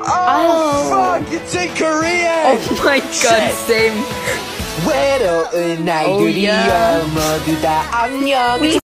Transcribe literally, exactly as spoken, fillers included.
Oh, fuck, it's in Korean! Oh my god, same. 외로운 날들이여 yeah. 모두 다 안녕.